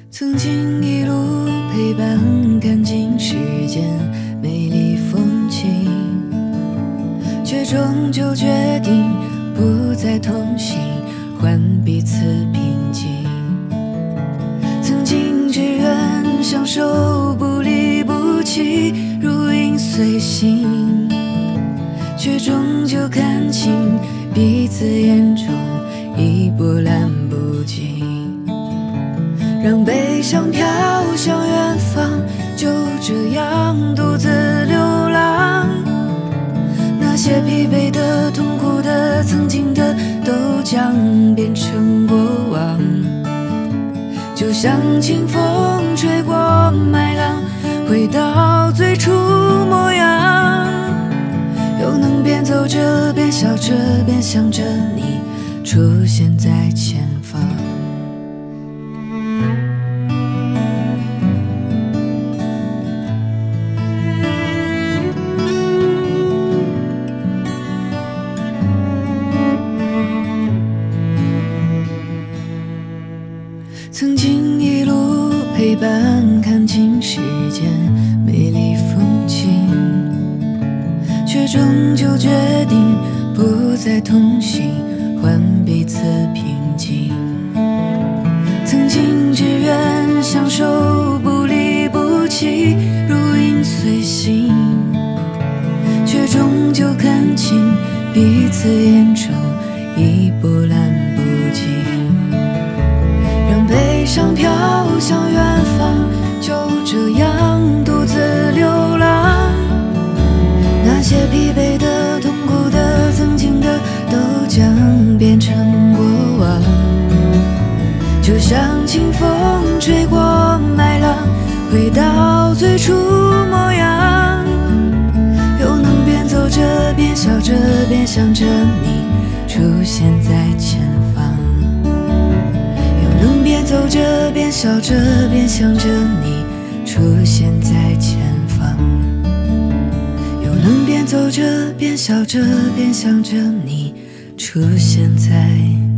曾经一路陪伴，看尽世间美丽风景，却终究决定不再同行，换彼此平静。曾经只愿相守，不离不弃，如影随形，却终究看清彼此眼中已波澜不惊。让悲伤飘向远方，就这样独自流浪。那些疲惫的、痛苦的、曾经的，都将变成过往。就像清风吹过麦浪，回到最初模样。又能边走着边笑着边想着你出现在前方。曾经一路陪伴，看尽世间美丽风景，却终究决定不再同行，换彼此平静。曾经只愿相守，不离不弃，如影随形，却终究看清彼此眼中已波澜不惊。让悲伤飘向远方，就这样独自流浪。那些疲惫的、痛苦的、曾经的，都将变成过往。就像清风吹过麦浪，回到最初模样。又能边走着边笑着边想着你出现在前方。又能边走着边笑着边想着你出现在前方。又能边走着边笑着边想着你出现在